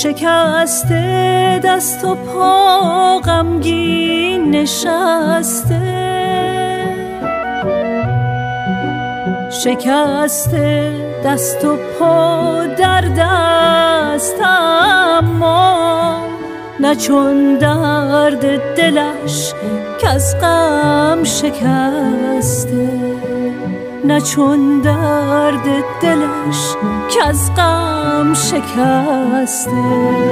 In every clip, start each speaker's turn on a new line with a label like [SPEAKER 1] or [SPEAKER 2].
[SPEAKER 1] شکسته دست و پا غمگین نشسته، شکسته دست و پا در دست، اما نه چون درد دلش که از غم شکسته، نه چون درد دلش که از غم شکسته.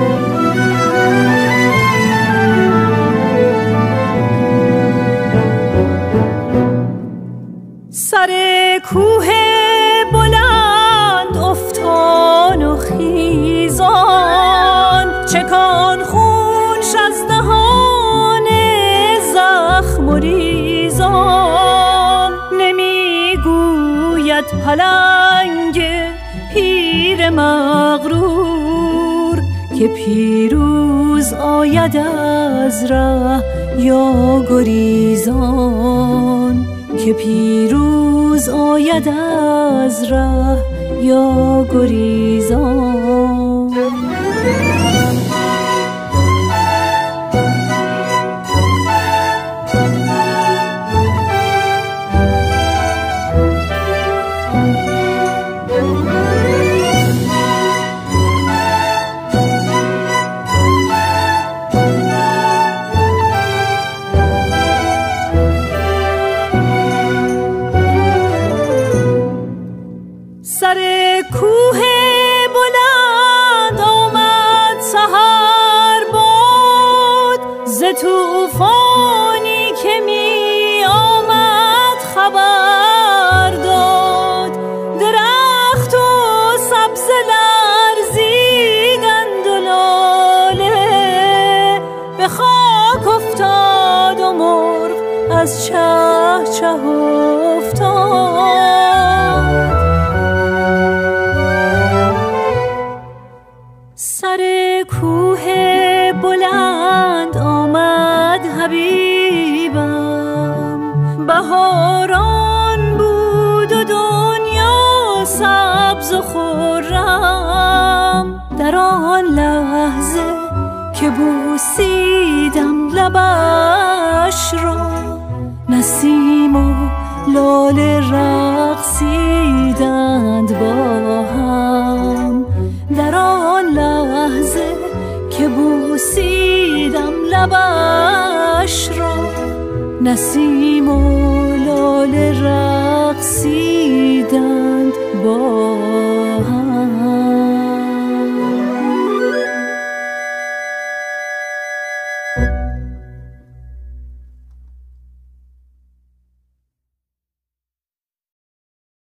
[SPEAKER 1] سر کوه بلند افتان و خیزان، چکان خونش از دهان زخم و ریزان. نمیگوید پلنگ پیر مغرور که پیروز آید از ره یا گریزان، که پیروز آید از ره یا گریزان. سر کوه بلند آمد سحر باد، ز طوفانی که می آمد خبر داد. درخت و سبز لرزیدند و لاله به خاک افتاد و مرغ از چه چه افتاد. سر کوه بلند آمد حبیبم، بهاران بود و دنیا سبز و خرم. در آن لحظه که بوسیدم لبش را، نسیم و لاله رقصیدند با هم. در آن لحظه که بوسیدم لبش را، نسیم و لاله رقصیدند